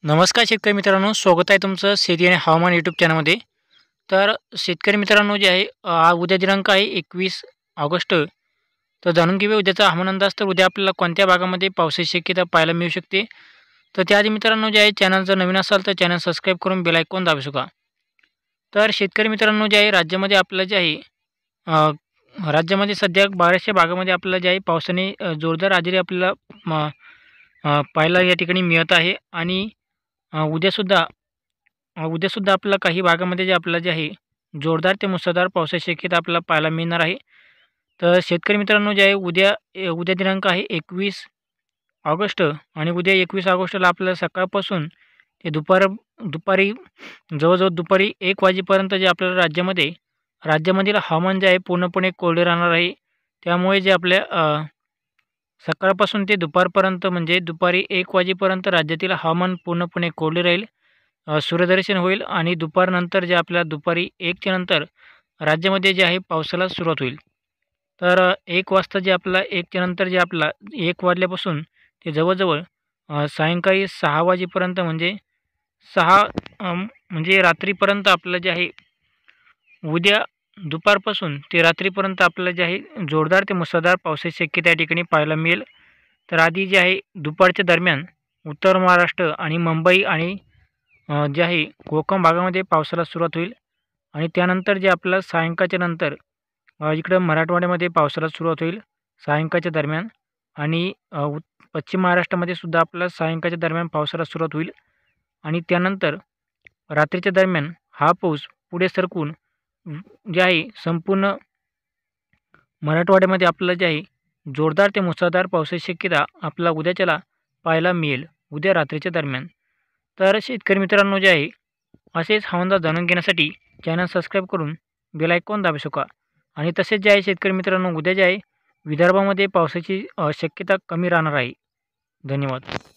नमस्कार शेतकरी मित्रांनो, स्वागत आहे तुमचं शेती आणि हवामान यूट्यूब चॅनलमध्ये. तर शेतकरी मित्रांनो जे आहे उद्या दिनांक आहे 21 ऑगस्ट. तर जाणून घेऊया उद्याचा हवामान अंदाज. तर उद्या आपल्याला कोणत्या भागामध्ये पावसाची शक्यता पाहायला मिळू शकते. तर त्याआधी मित्रांनो जे आहे चॅनल जर नवीन असाल तर चॅनल सबस्क्राईब करून बेल आयकॉन दाबू शकता. तर शेतकरी मित्रांनो जे आहे राज्यामध्ये आपलं जे आहे राज्यामध्ये सध्या बऱ्याचशा भागामध्ये आपल्याला जे आहे पावसाने जोरदार हजेरी आपल्याला पाहायला या ठिकाणी मिळत आहे. आणि उद्यासुद्धा आपल्याला काही भागामध्ये जे आपल्याला जे आहे जोरदार ते मुसळधार पावसाची शक्यता आपल्याला पाहायला मिळणार आहे. तर शेतकरी मित्रांनो जे आहे उद्या दिनांक आहे 21 ऑगस्ट. आणि उद्या 21 ऑगस्टला आपल्याला सकाळपासून ते दुपारी जवळजवळ दुपारी 1 वाजेपर्यंत जे आपल्याला राज्यामधील हवामान जे आहे पूर्णपणे कोरडे राहणार आहे. त्यामुळे जे आपल्या सकाळपासून ते दुपारपर्यंत म्हणजे दुपारी 1 वाजेपर्यंत राज्यातील हवामान पूर्णपणे कोरडे राहील. सूर्यदर्शन होईल आणि दुपारनंतर जे आपल्याला दुपारी 1च्या नंतर राज्यामध्ये जे आहे पावसाला सुरुवात होईल. तर 1 वाजता जे आपल्याला 1च्या नंतर जे आपल्याला 1 वाजल्यापासून ते जवळजवळ सायंकाळी 6 वाजेपर्यंत म्हणजे 6 म्हणजे रात्रीपर्यंत आपल्याला जे आहे उद्या दुपारपासून ते रात्रीपर्यंत आपल्याला जे आहे जोरदार ते मुसळधार पावसाची शक्यता या ठिकाणी पाहायला मिळेल. तर आधी जे आहे दुपारच्या दरम्यान उत्तर महाराष्ट्र आणि मुंबई आणि जे आहे कोकण भागामध्ये पावसाला सुरुवात होईल. आणि त्यानंतर जे आपल्याला सायंकाळच्या नंतर इकडं मराठवाड्यामध्ये पावसाला सुरुवात होईल सायंकाळच्या दरम्यान. आणि पश्चिम महाराष्ट्रामध्ये सुद्धा आपल्याला सायंकाळच्या दरम्यान पावसाला सुरुवात होईल. आणि त्यानंतर रात्रीच्या दरम्यान हा पाऊस पुढे सरकून जे आहे संपूर्ण मराठवाड्यामध्ये आपल्याला जे आहे जोरदार ते मुसळधार पावसाची शक्यता आपल्याला उद्याच्याला पाहायला मिळेल उद्या रात्रीच्या दरम्यान. तर शेतकरी मित्रांनो जे आहे असेच हवामान जाणून घेण्यासाठी चॅनल सबस्क्राईब करून बेल आयकॉन दाबू शकता. आणि तसेच जे आहे शेतकरी मित्रांनो उद्या जे आहे विदर्भामध्ये पावसाची शक्यता कमी राहणार आहे. धन्यवाद.